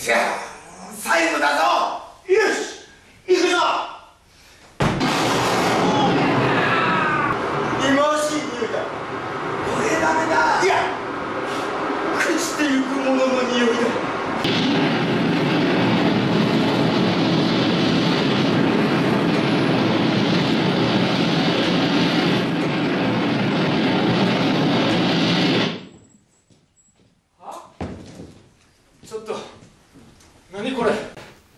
じゃあ最後だぞ。よし行くぞ。忌まわしい匂いだ。これダメだ。いや朽ちてゆくものの匂いだ。 ちょっと何これ。こ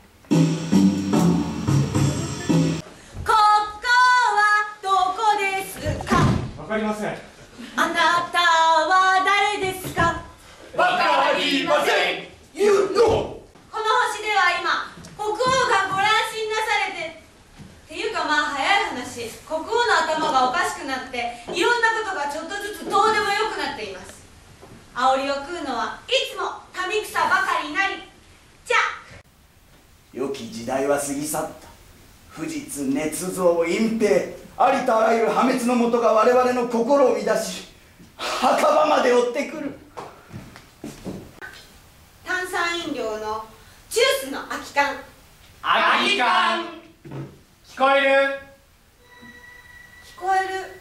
こはどこですか。 わかりません。 あなたは誰ですか。 わかりません。 You know。 この星では今国王がご乱心なされてっていうか、まあ早い話、国王の頭がおかしくなっていろんなことがちょっとずつどうでもよくなっています。煽りを食うのはいつも民草ばかりなり。じゃあ良き時代は過ぎ去った。不実、捏造、隠蔽、ありとあらゆる破滅のもとが我々の心を乱し、墓場まで追ってくる。 炭酸飲料のジュースの空き缶。 空き缶。聞こえる。 聞こえる。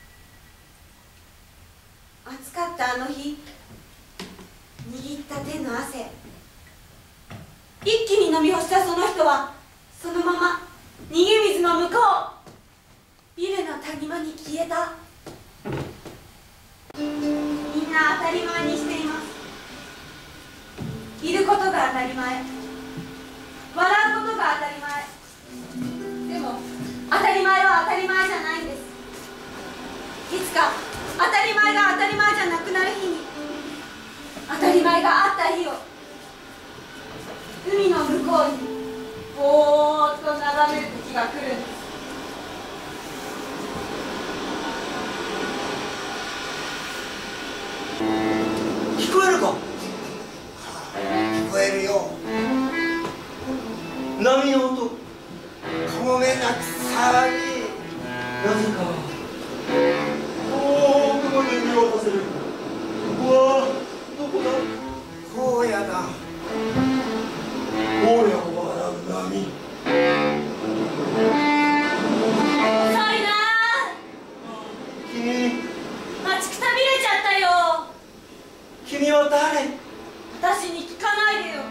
暑かったあの日、握った手の汗、一気に飲み干したその人はそのまま逃げ水の向こうビルの谷間に消えた。みんな当たり前にしています。いることが当たり前、笑うことが当たり前。でも当たり前は当たり前じゃないんです。いつか当たり前が当たり前じゃなくなる日に、当たり前があった日を海の向こうにぼーっと眺める時が来るんです。 聞こえるか。聞こえるよ。波の音、かもめなく騒ぎ。なぜか遠くまで見渡せる。うわあ、どこだ。荒野だ。荒野を笑う波。 遅いなあ。 君、 待ちくたびれちゃったよ。 君は誰。 私に聞かないでよ。